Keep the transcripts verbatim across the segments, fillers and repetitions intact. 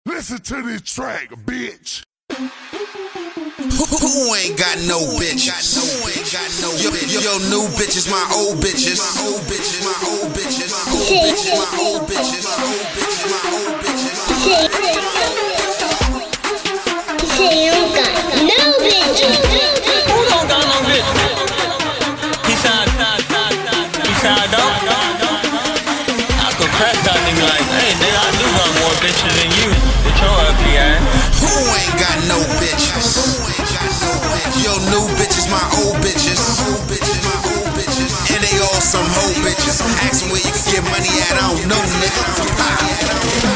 Listen to this track, bitch. Who, who ain't got no bitch? Who ain't got no yo, yo, yo, new bitches, my old bitches. My old bitches, my old bitches. My old bitches, my old bitches. My old bitches, my old bitches. Say you got no bitches. Who don't got no bitches? He said, he said I don't. I could crack that nigga like, hey, nigga, I do got more bitches than you. With your ugly ass. Who ain't got no bitches? Yo, new bitches, my old bitches. And they all some hoe bitches. Ask them where you can get money at, I don't know, nigga.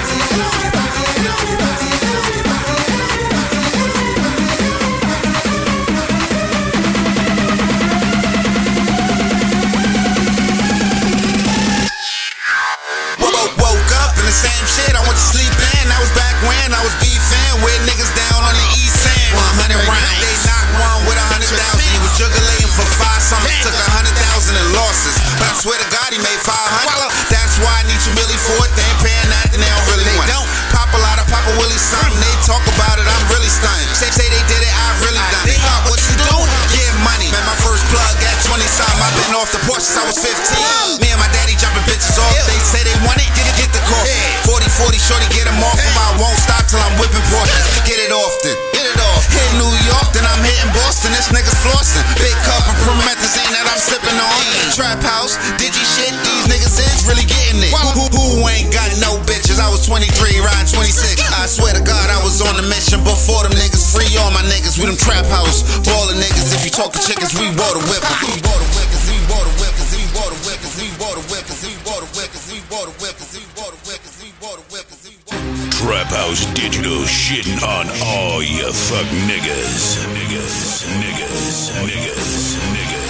Woke up in the same shit I went to sleep in. That was back when I was beefing with niggas down on the east end. one hundred rounds, they knocked one with a hundred thousand. He was juggling for five summers, took a hundred thousand in losses. But I swear to God, he made five hundred. That's why I need you Millie for it. They ain't paying that, then they don't really want it. Pop a lot of Papa Willie something. They talk about it, I'm really stunned. Say, say they did it, I really done it. What you do? Get money. Man, my first plug at twenty something. I've been off the porch since I was fifteen. Me and my daddy jumping bitches off. They say they want it, get, get the coffee. forty forty, shorty, get them off him. I won't stop till I'm whipping Porsches. Get it often, get it off. Hit New York, then I'm hitting Boston. This nigga's flossing. Big cup of promethazine that I'm sipping on. Trap house, digi shit. These niggas is really getting it. Who, who, who ain't got no bitches? I was twenty-three, riding twenty-six. I swear to God, I was on the mission before them niggas. Free all my niggas. We them trap house, ballin' niggas. If you talkin' chickens, we water whippers. We water whippers. We water whippers. We water whippers. We water whippers. We water whippers. We water whippers. We water whippers. We water whippers. Trap House Digital shitting on all you fuck niggas. Niggas, niggas, niggas, niggas.